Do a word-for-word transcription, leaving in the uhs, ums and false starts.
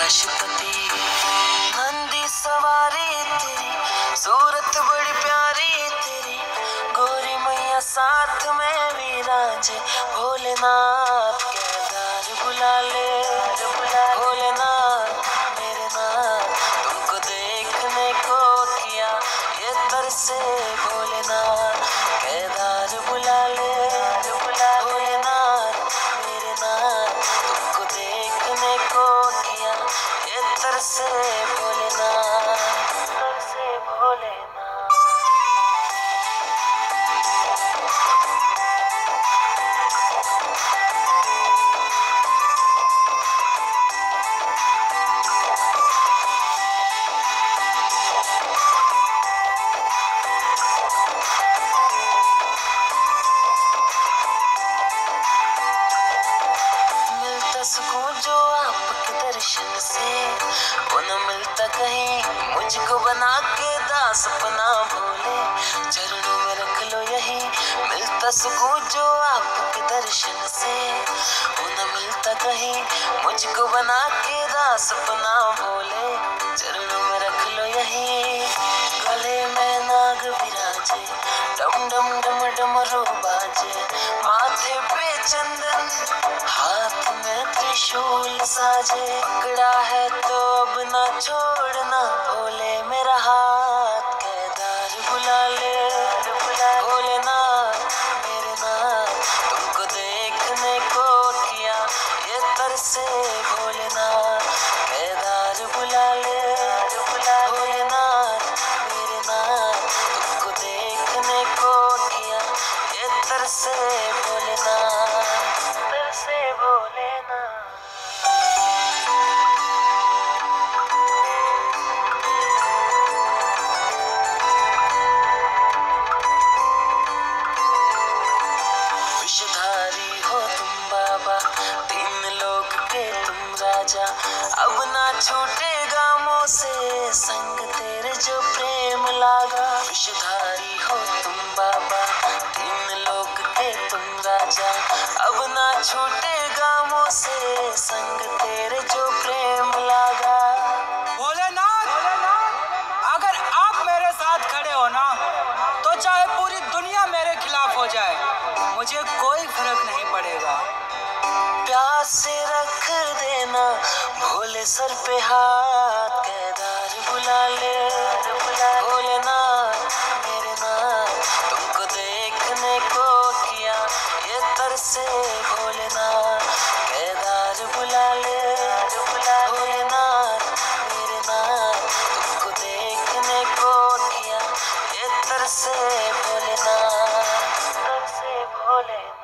राष्ट्रपति। नंदी सवारी तेरी, सूरत बड़ी प्यारी तेरी, गोरी मैया साथ में विराजे। भोलेनाथ केदार बुला ले, भोलेनाथ मेरे नाथ, तुमको देखने को किया ये तरसे। भोलेनाथ केदार बुला ले, भोलेनाथ मेरे नाथ, तुमको देखने को किया ये तरसे। भोलेनाथ तरसे भोलेनाथ। सुकून जो आपके दर्शन से, वो न मिलता कहीं। मुझको बना के दास अपना भोले, चरणों में रख लो यही। मिलता सुकून जो आपके दर्शन से, वो न मिलता कहीं। मुझको बना के दास अपना भोले, चरणों में रख लो यही। गले में नाग विराजे, डम डम डम डमरू बाजे, माथे पे चंदन, हाथ में त्रिशूल साजे। पकड़ा है तो अब ना छोड़ना, भोले मेरा हाथ केदार बुला ले, भोलेनाथ मेरे नाथ, तुमको देखने को किया ये तरसे। भोलेनाथ केदार बुला ले, भोलेनाथ मेरे नाथ, तुमको देखने को किया ये तरसे। भोलेनाथ तरसे भोलेनाथ। विषधारी हो तुम बाबा, तीन लोक के तुम राजा। अब ना छूटेगा मुँह से संग तेरे जो प्रेम लागा। विषधारी हो तुम बाबा, तीन लोक के तुम राजा। अब ना छूटेगा मुँह से संग तेरे जो प्रेम लागा। भोलेनाथ, अगर आप मेरे साथ खड़े हो ना, तो चाहे पूरी दुनिया मेरे खिलाफ हो जाए, मुझे कोई फर्क नहीं पड़ेगा। प्यास से रख देना भोले सर पे हाथ, केदार बुला ले, भोलेनाथ मेरे नाथ, तुमको देखने को किया ये तरसे। भोलेनाथ केदार बुला ले, भोलेनाथ मेरे नाथ, तुमको देखने को किया ये तरसे। भोलेनाथ तरसे भोलेनाथ।